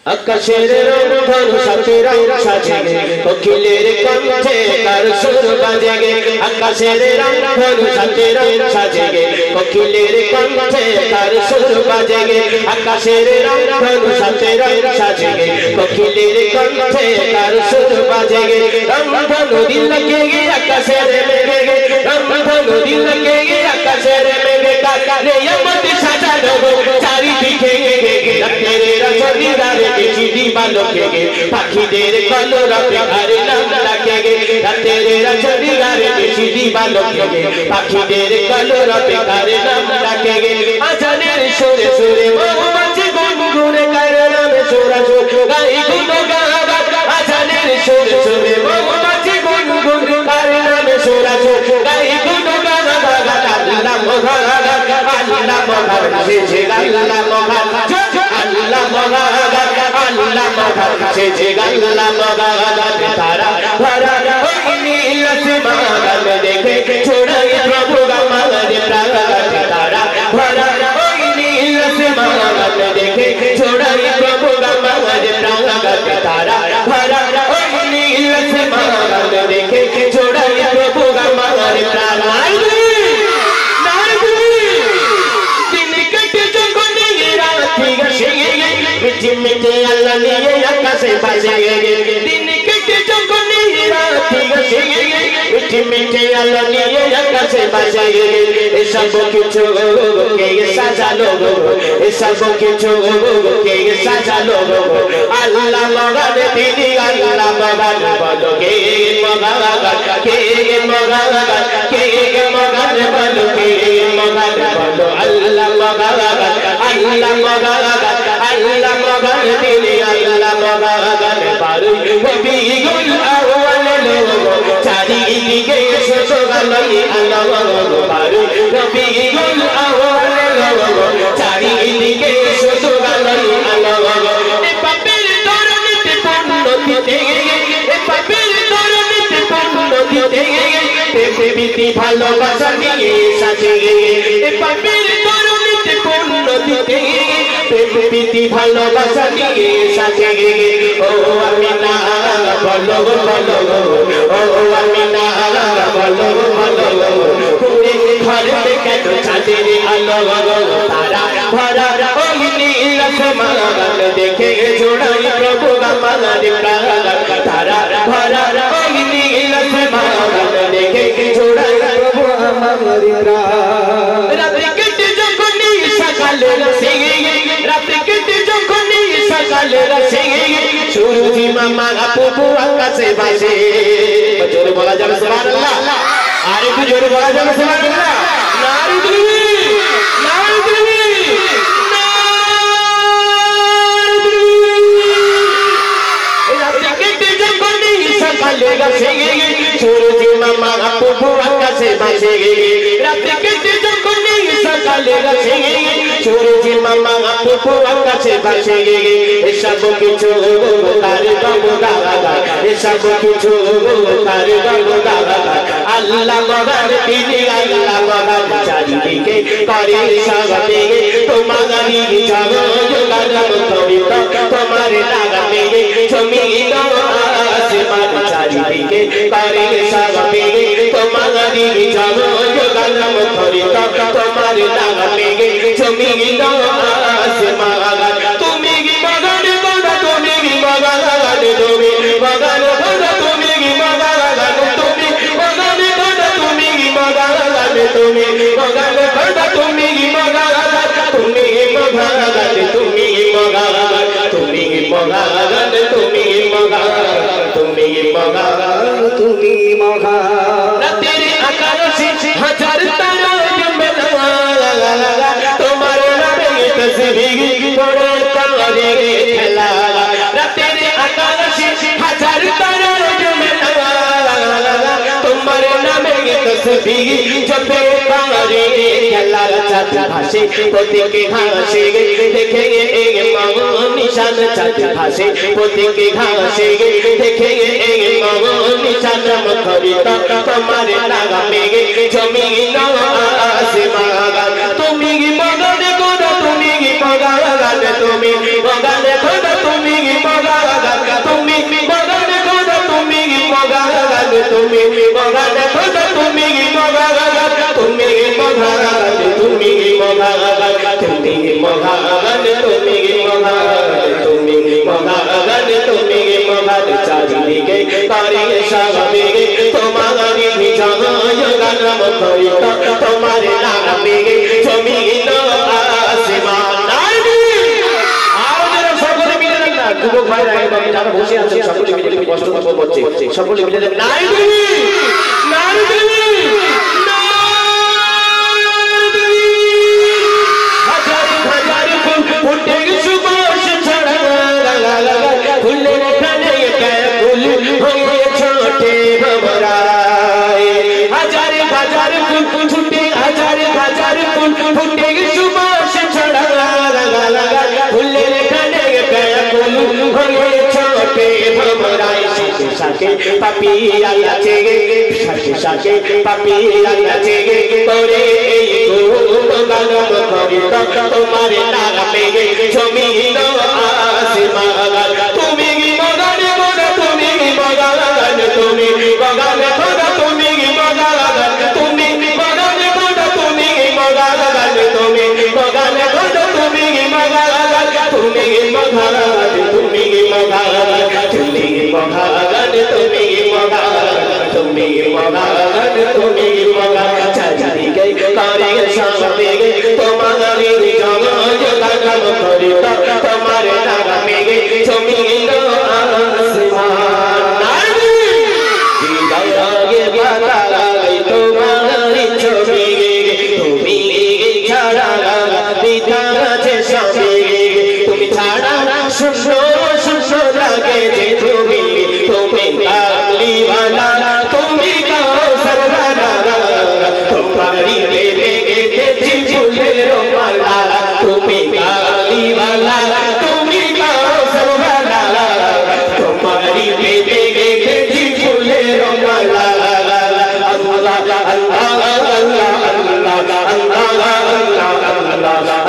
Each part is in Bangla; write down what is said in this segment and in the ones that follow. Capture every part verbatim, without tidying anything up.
আকাশের রং ধনু সাথে রং সাজে কোকিলের কণ্ঠে তার সুর বাজে আকাশের রং ধনু সাথে রং সাজে কোকিলের কণ্ঠে তার সুর বাজে আকাশের রং ধনু সাথে রং সাজে কোকিলের কণ্ঠে তার সুর বাজে রং ধনু দিল কে আকাশের মেঘে রং ধনু দিল কে আকাশের মেঘে কালে আমত সাজানো চারিদিকে রাতের রজনীদারে বেশি দিবালোকে পাখিদের কলরবে ঘরে নাম ডাকে রাতের রজনীদারে বেশি দিবালোকে পাখিদের কলরবে ঘরে নাম ডাকে আজানের সুরে সুরে মৌমাছি গুনগুনে করে নামে সুরা সুর গাই গুনগান আজানের সুরে সুরে মৌমাছি গুনগুনে করে নামে সুরা সুর গাই গুনগান আল্লাহ মোহাম্মদ আল্লাহ মোহাম্মদ সে আল্লাহ মোহাম্মদ আল্লাহ মোহাম্মদ আল্লাহ মোহাম্মদ সে আল্লাহ মোহাম্মদ তারা ভরা ওই নীল আসমান দেখে ছড়ায় প্রভু আমাদের প্রাণ তারা ভরা ওই নীল আসমান দেখে ছড়ায় প্রভু আমাদের প্রাণ তারা ভরা ওই নীল আসমান দেখে ছড়ায় প্রভু আমাদের প্রাণ মিঠে মিঠে আল্লাহ নিয়ে আকাশে বাজে দিন কেটে যখন রাত গেছে মিঠে মিঠে আল্লাহ নিয়ে আকাশে বাজে এসব কিছু কে সাজালো এসব কিছু কে সাজালো আল্লাহ মগান তিনি আল্লাহ মগান বলো কে মগান কে মগান কে মগান বলো কে মগান বলো আল্লাহ মগান আল্লাহ মগান আল্লাহ মগান তিনি আল্লাহ মগান পারু নবীগুল আউয়াল লোক চারিদিকে এসো গালাই আল্লাহ মগান পারু নবীগুল আউয়াল লোক চারিদিকে এসো গালাই আল্লাহ মগান এ পাপের তরণীতে পূর্ণ দিতে এ পাপের তরণীতে পূর্ণ দিতে প্রেমীতি ভালোবাসা নিয়ে সাজে এ পাপের তরণীতে পূর্ণ দিতে প্রেমীতি ভালোবাসা নিয়ে সাজে ও আমিনা বলো বলো ও আমিনা বলো বলো তুমি ঘরে কেন চাঁদের আলো তারা ভরা ওই নীল আসমান দেখে জোড়াই প্রভু আমাদের প্রাণ তারা ভরা ওই নীল আসমান দেখে জোড়াই প্রভু আমাদের প্রাণ রাতে কেটে যখন সকালে রসে রাতে কেটে যখন সকালে রসে সূরজি মামা আপু আকাশে ভাসে জোরে বলা যাবে সুবহানাল্লাহ আর একটু জোরে বলা যাবে সুবহানাল্লাহ নারী তুমি নারী তুমি রাতে কেটে যখন সকালে রসে সূরজি মামা আপু আকাশে ভাসে রাতে কেটে যখন সকালে রসে সূরজি মামা আপু আকাশে ভাসে এসব কিছু তার গঙ্গা এসব কিছু তার গঙ্গা আল্লাহ মগান তিনি আল্লাহ মগান চারিদিকে করে সবে তোমারি জগৎ করিত তোমার লাগামে জমিন আসমান চারিদিকে করে সবে তোমারি জগৎ করিত তোমার লাগামে জমিন আসমান তুমি মগান বড় তুমি মগান তুমি মগান বড় তুমি মগান তুমি মগান বড় তুমি মগান তুমি মগান বড় তুমি মগান তুমি মগান তুমি মগান তুমি মগান তুমি মগান তুমি মগান তুমি মগান রাতের আকাশে হাজার তারা জমেলা তোমার নামে তসবিহ পড়ে করে খেলা রাতের আকাশে হাজার তারা জমেলা তোমার নামে তসবিহ জপে করে খেলা চাঁদ ভাসে প্রতীকে ঘাসে দেখে নিশান চাঁদ ভাসে প্রতীকে ঘাসে দেখে নিশান মুখরিত তোমার লাগামে জমিন আসমান তুমি মগান গোদ তুমি মগান তুমি মগান গোদ তুমি করে সবে তোমারি জয় গান করি তোমার নামে জমিন আসমান আর যারা সকলে মিলে না যুবক ভাইরা এবং যারা বসে আছেন সকলে মিলে কষ্ট করছে সকলে মিলে নাই তুমি নাই তুমি papiya chege shake shake papiya chege kore go galam kori tomare name jamin asman tumi magan kora tumi magan tumi magan kora tumi magan tumi magan kora tumi magan tumi magan kora tumi magan tumi magan tumi magan tumi magan tumi তুমি মগান তুমি মগান চারিদিকে করে সবে তোমারি জয় গান করি তোমার নামে জমিন আসমান হৃদয়ে বাতাই তোমারি ছবি তুমি ছাড়া বিধান আছে সবে তুমি ছাড়া সুন্দর সুন্দর লাগে যে তুমি তুমি কালিওয়ালা তুমি কাউসার वाला तुम्हारी बेबे के झूले माला তুমি কালিওয়ালা তুমি কাউসার वाला तुम्हारी बेबे के झूले माला अल्लाह अल्लाह अल्लाह अल्लाह अल्लाह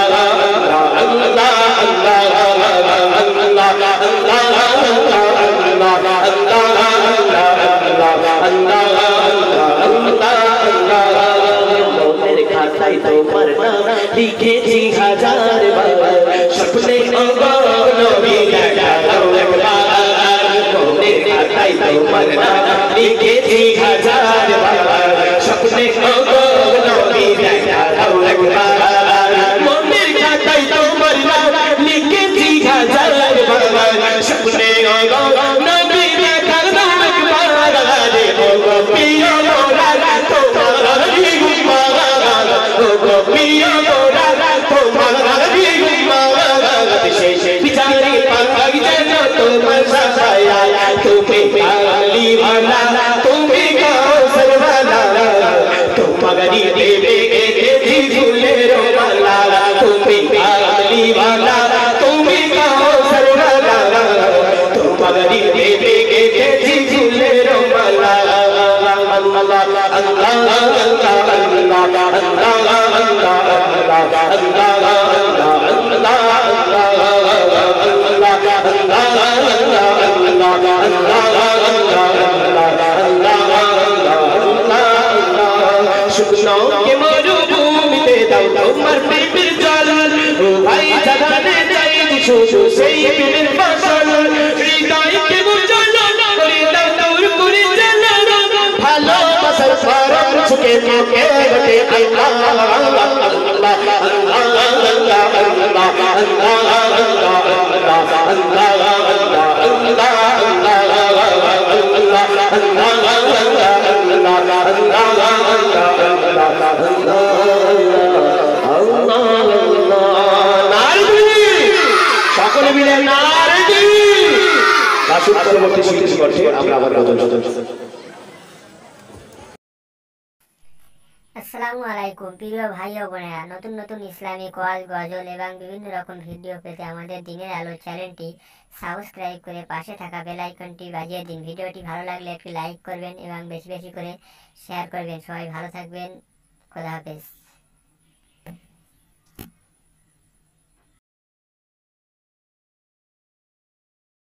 তোমার নাম লিখেছি হাজার বার স্বপ্নে নবী দেখাও একবার মনের খাতায় তোমার নাম লিখেছি হাজার বার স্বপ্নে নবী দেখাও একবার মনের খাতায় তোমার নাম লিখেছি হাজার বার স্বপ্নে নবী দেখাও একবার রে গো প্রিয় মোরা তোমার पिया मोरा तुम्हारी गुमावत शेष बिचारी पाई जनो तुम सजाया तुम्हें काली वाला तुम्हें काउसर वाला तुम्हारी देवे के झूले रो वाला तुम्हें काली वाला तुम्हें काउसर वाला तुम्हारी देवे के झूले रो वाला अल्लाह अल्लाह अल्लाह শুকনো কে মরুভূমিতে দাও তোমার প্রেমের জল ও ভাই জাগানে যাই শুধু সেই প্রেমের ফসল হৃদয়কে বুঝানো করে দাও দূর করে জ্বালানো ভালোবাসার ফরম ছুকে মুখে বটে আল্লাহ আল্লাহ আল্লাহ আল্লাহ সকলে মিলে নারে আসুন পরবর্তী স্মৃতি করছে আমরা আবার নতুন নতুন আসসালামু আলাইকুম প্রিয় ভাই ও বোনেরা, নতুন নতুন ইসলামিক ওয়াজ, গজল এবং বিভিন্ন রকম ভিডিও পেতে আমাদের দিনের আলো চ্যানেলটি সাবস্ক্রাইব করে পাশে থাকা বেল আইকনটি বাজিয়ে দিন। ভিডিওটি ভালো লাগলে একটি লাইক করবেন এবং বেশি বেশি করে শেয়ার করবেন। সবাই ভালো থাকবেন। খোদা হাফেজ।